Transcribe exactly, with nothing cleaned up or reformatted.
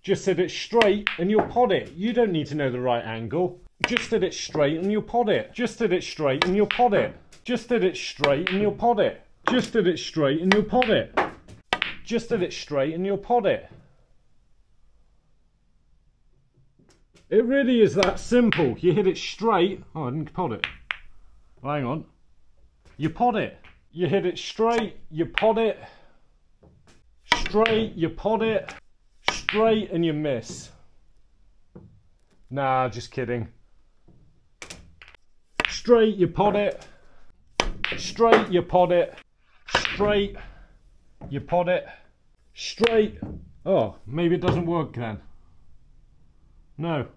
Just hit it straight and you'll pot it. You don't need to know the right angle. Just hit it straight and you'll pot it. Just hit it straight and you'll pot it. Just hit it straight and you'll pot it. Just hit it straight and you'll pot it. Just hit it straight and you'll pot it. It really is that simple. You hit it straight. Oh, I didn't pot it. Well, hang on. You pot it. You hit it straight, you pot it. Straight, you pot it. Straight and you miss. Nah, just kidding. Straight, you pot it. Straight, you pot it. Straight, you pot it. Straight. Oh, maybe it doesn't work then. No.